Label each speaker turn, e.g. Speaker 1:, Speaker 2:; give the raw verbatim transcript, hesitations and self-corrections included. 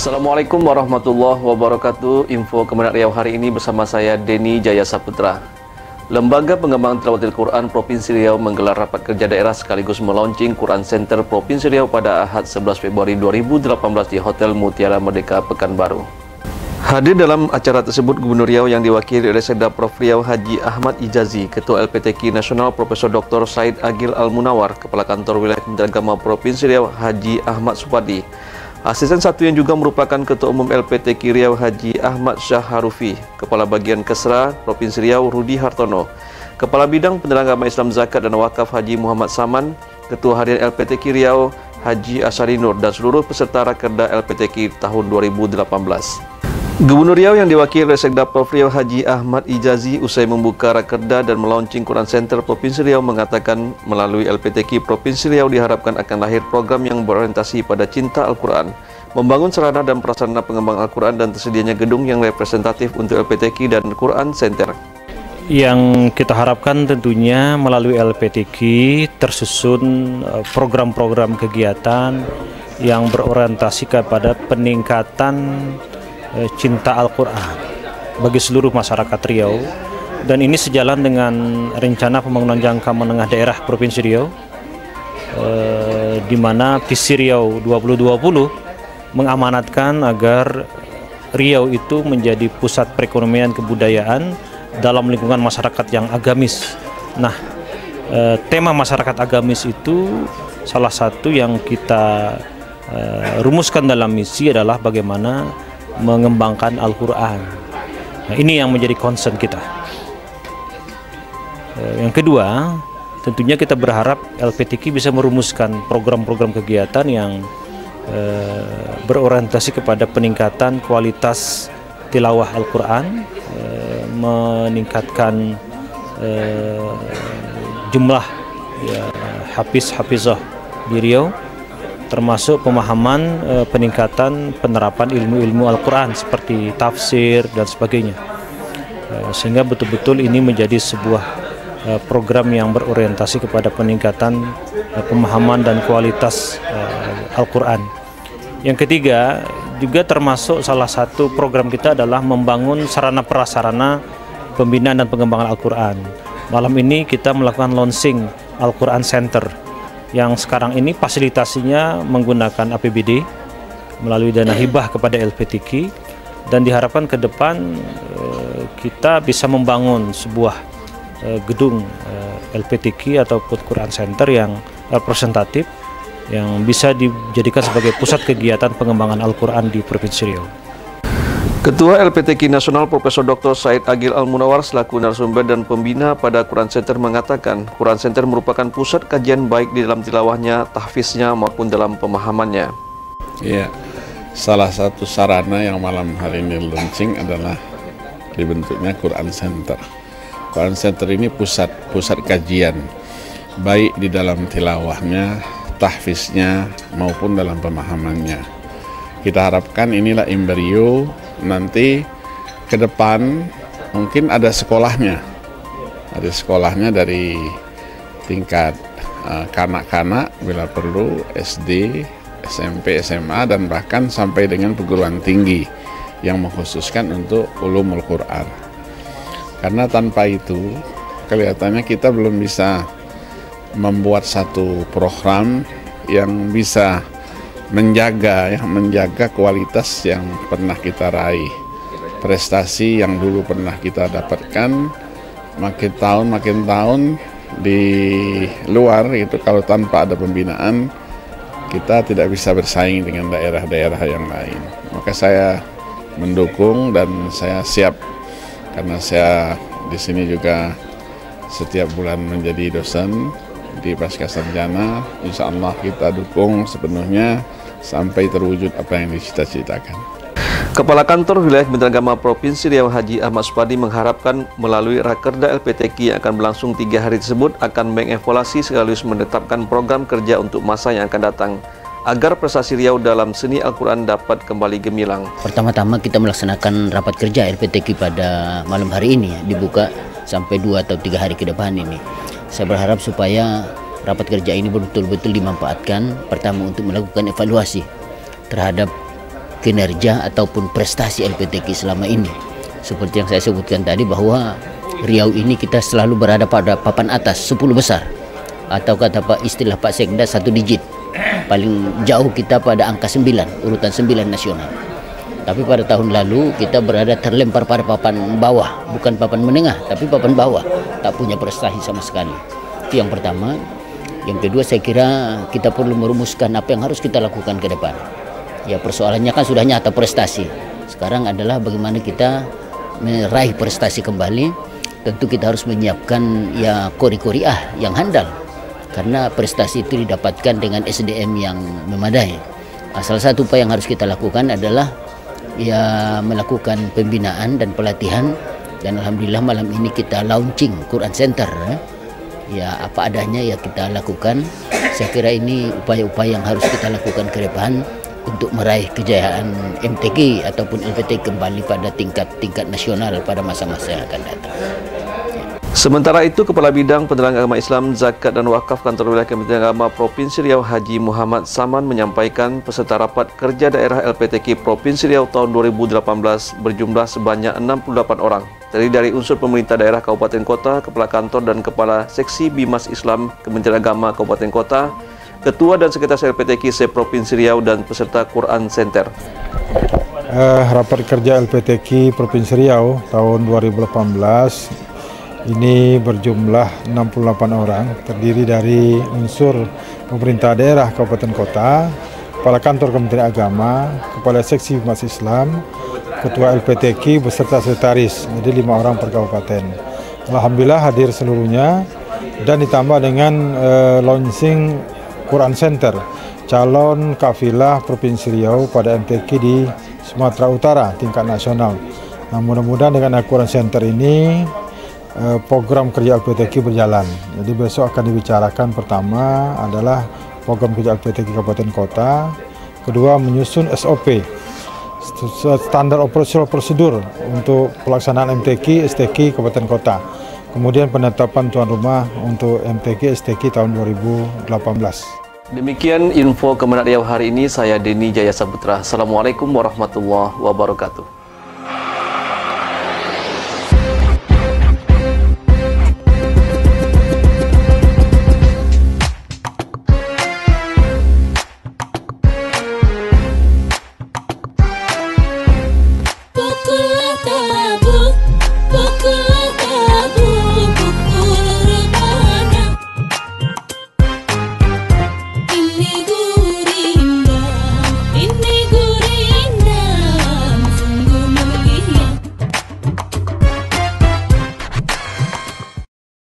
Speaker 1: Assalamualaikum warahmatullahi wabarakatuh. Info Kemenak Riau hari ini bersama saya Denny Jaya Saputra. Lembaga Pengembangan Tilawatil Quran Provinsi Riau menggelar rapat kerja daerah sekaligus melaunching Quran Center Provinsi Riau pada Ahad sebelas Februari dua ribu delapan belas di Hotel Mutiara Merdeka, Pekanbaru. Hadir dalam acara tersebut Gubernur Riau yang diwakili oleh Sekda Prof Riau Haji Ahmad Ijazi, Ketua L P T Q Nasional Profesor Doktor Said Agil Al-Munawar, Kepala Kantor Wilayah Kementerian Agama Provinsi Riau Haji Ahmad Supadi, Asisten satu yang juga merupakan Ketua Umum L P T Q Riau Haji Ahmad Syah Harufi, Kepala Bagian Kesra Provinsi Riau Rudi Hartono, Kepala Bidang Penyelenggaraan Agama Islam Zakat dan Wakaf Haji Muhammad Saman, Ketua Harian L P T Q Riau Haji Asyari Nur, dan seluruh peserta Rakerda L P T Q tahun dua ribu delapan belas. Gubernur Riau yang diwakili oleh Sekda Prof Riau Haji Ahmad Ijazi usai membuka Rakerda dan melaunching Quran Center Provinsi Riau mengatakan melalui L P T Q Provinsi Riau diharapkan akan lahir program yang berorientasi pada cinta Al-Quran, membangun sarana dan prasarana pengembangan Al-Quran, dan tersedianya gedung yang representatif untuk L P T Q dan Quran Center.
Speaker 2: Yang kita harapkan tentunya melalui L P T Q tersusun program-program kegiatan yang berorientasi kepada peningkatan cinta Al-Quran bagi seluruh masyarakat Riau, dan ini sejalan dengan rencana pembangunan jangka menengah daerah Provinsi Riau, eh, di mana visi Riau dua ribu dua puluh mengamanatkan agar Riau itu menjadi pusat perekonomian kebudayaan dalam lingkungan masyarakat yang agamis. Nah, eh, tema masyarakat agamis itu salah satu yang kita eh, rumuskan dalam misi adalah bagaimana mengembangkan Al-Quran. Nah, ini yang menjadi concern kita. Yang kedua, tentunya kita berharap L P T Q bisa merumuskan program-program kegiatan yang eh, berorientasi kepada peningkatan kualitas tilawah Al-Quran, eh, meningkatkan eh, jumlah ya, hafiz-hafizah di Riau, termasuk pemahaman e, peningkatan penerapan ilmu-ilmu Al-Quran seperti tafsir dan sebagainya, e, sehingga betul-betul ini menjadi sebuah e, program yang berorientasi kepada peningkatan e, pemahaman dan kualitas e, Al-Quran. Yang ketiga, juga termasuk salah satu program kita adalah membangun sarana prasarana pembinaan dan pengembangan Al-Quran. Malam ini kita melakukan launching Al-Quran Center yang sekarang ini fasilitasinya menggunakan A P B D melalui dana hibah kepada L P T Q, dan diharapkan ke depan eh, kita bisa membangun sebuah eh, gedung eh, L P T Q ataupun Quran Center yang representatif yang bisa dijadikan sebagai pusat kegiatan pengembangan Al-Quran di Provinsi Riau.
Speaker 1: Ketua L P T Q Nasional Profesor Doktor Said Agil Al-Munawar selaku narasumber dan pembina pada Quran Center mengatakan Quran Center merupakan pusat kajian baik di dalam tilawahnya, tahfiznya maupun dalam pemahamannya.
Speaker 3: Iya, salah satu sarana yang malam hari ini launching adalah dibentuknya Quran Center. Quran Center ini pusat pusat kajian baik di dalam tilawahnya, tahfiznya maupun dalam pemahamannya. Kita harapkan inilah embrio nanti ke depan mungkin ada sekolahnya, ada sekolahnya dari tingkat kanak-kanak uh, bila perlu S D, S M P, S M A, dan bahkan sampai dengan perguruan tinggi yang mengkhususkan untuk ulumul Quran. Karena tanpa itu kelihatannya kita belum bisa membuat satu program yang bisa menjaga ya menjaga kualitas yang pernah kita raih, prestasi yang dulu pernah kita dapatkan, makin tahun makin tahun di luar itu kalau tanpa ada pembinaan kita tidak bisa bersaing dengan daerah-daerah yang lain. Maka saya mendukung dan saya siap, karena saya di sini juga setiap bulan menjadi dosen di Pasca Sarjana. Insya Allah kita dukung sepenuhnya sampai terwujud apa yang dicita-citakan.
Speaker 1: Kepala Kantor Wilayah Kementerian Agama Provinsi Riau Haji Ahmad Supadi mengharapkan melalui Rakerda L P T Q yang akan berlangsung tiga hari tersebut akan mengevaluasi sekaligus menetapkan program kerja untuk masa yang akan datang agar prestasi Riau dalam seni Al-Quran dapat kembali gemilang.
Speaker 4: Pertama-tama kita melaksanakan rapat kerja L P T Q pada malam hari ini ya, dibuka sampai dua atau tiga hari ke depan ini. Saya berharap supaya rapat kerja ini betul-betul dimanfaatkan, pertama untuk melakukan evaluasi terhadap kinerja ataupun prestasi L P T K selama ini. Seperti yang saya sebutkan tadi bahwa Riau ini kita selalu berada pada papan atas sepuluh besar, atau kata Pak istilah Pak Sekda satu digit. Paling jauh kita pada angka sembilan, urutan sembilan nasional. Tapi pada tahun lalu kita berada terlempar pada papan bawah, bukan papan menengah, tapi papan bawah, tak punya prestasi sama sekali. Itu yang pertama. Yang kedua, saya kira kita perlu merumuskan apa yang harus kita lakukan ke depan. Ya, persoalannya kan sudah nyata prestasi. Sekarang adalah bagaimana kita meraih prestasi kembali. Tentu kita harus menyiapkan ya kori-koriah yang handal, karena prestasi itu didapatkan dengan S D M yang memadai. Salah satu apa yang harus kita lakukan adalah ya melakukan pembinaan dan pelatihan, dan alhamdulillah malam ini kita launching Quran Center. Ya, apa adanya ya kita lakukan. Saya kira ini upaya-upaya yang harus kita lakukan ke depan untuk meraih kejayaan M T Q ataupun L P T Q kembali pada tingkat-tingkat nasional pada masa-masa yang akan datang.
Speaker 1: Sementara itu, Kepala Bidang Penerangan Agama Islam, Zakat dan Wakaf Kantor Wilayah Kementerian Agama Provinsi Riau Haji Muhammad Saman menyampaikan peserta rapat kerja daerah L P T Q Provinsi Riau tahun dua ribu delapan belas berjumlah sebanyak enam puluh delapan orang, terdiri dari unsur pemerintah daerah Kabupaten Kota, Kepala Kantor dan Kepala Seksi Bimas Islam Kementerian Agama Kabupaten Kota, Ketua dan Sekretaris L P T Q se-Provinsi Riau dan peserta Quran Center.
Speaker 5: Uh, rapat kerja L P T Q Provinsi Riau tahun dua ribu delapan belas ini berjumlah enam puluh delapan orang, terdiri dari unsur pemerintah daerah Kabupaten Kota, Kepala Kantor Kementerian Agama, Kepala Seksi Bimas Islam, Ketua L P T Q beserta sekretaris, jadi lima orang per kabupaten. Alhamdulillah hadir seluruhnya, dan ditambah dengan uh, launching Quran Center, calon kafilah Provinsi Riau pada M T Q di Sumatera Utara tingkat nasional. Nah, mudah-mudahan dengan Quran Center ini eh, program kerja L P T Q berjalan. Jadi besok akan dibicarakan, pertama adalah program kerja L P T Q Kabupaten Kota, kedua menyusun S O P, standar operasional prosedur untuk pelaksanaan M T Q S T Q Kabupaten Kota. Kemudian penetapan tuan rumah untuk M T Q S T Q tahun dua ribu delapan belas.
Speaker 1: Demikian info Kemenak Riau hari ini, saya Denny Jaya Saputra. Assalamualaikum warahmatullahi wabarakatuh.